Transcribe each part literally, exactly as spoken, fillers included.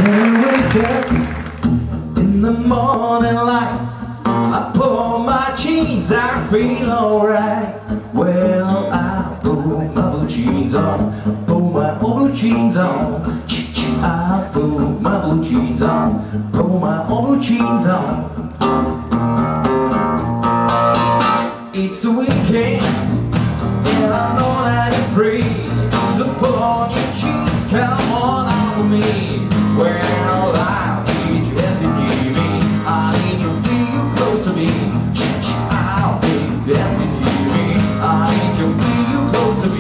wake up in the morning light, I pull my jeans, I feel alright. Well, I pull my blue jeans on, pull my old blue jeans on. I pull my blue jeans on, pull my old blue jeans on. It's the weekend, and I know that you're free, so pull on your jeans, come on out with me. Well, I need you if you need me, I need you to feel close to me. I'll be if you need me, I need you to feel close to me.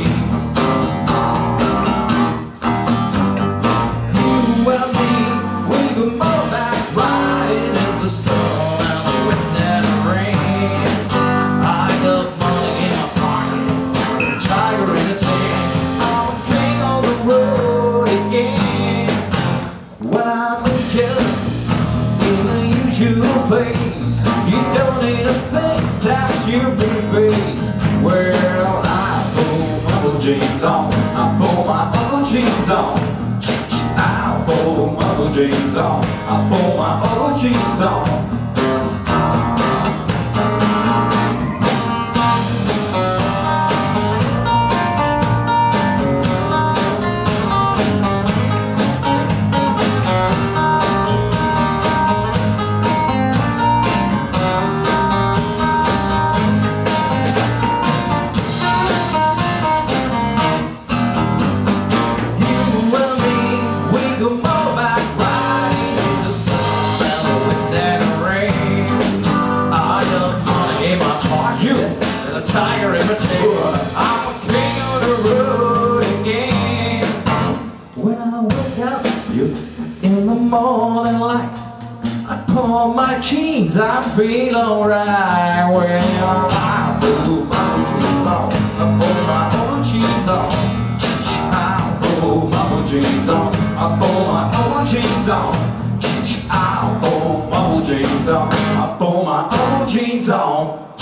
You and me, we can move back riding in the sun and the wind and the rain. I got money in my pocket, a tiger in a tail, I'm a king on the road again. When I meet you in the usual place, you don't need a thing except your pretty face. Well, I pull my blue jeans on, I pull my blue jeans on. I pull my blue jeans on, I pull my blue jeans on. A tiger in my tail, I'm a king on the road again. When I wake up you in the morning light, I pull my jeans, I feel alright. Well, I pull my jeans on, I pull my old jeans on. I pull my old jeans on, I pull my old jeans on. I pull my old jeans on, I pull my old jeans on.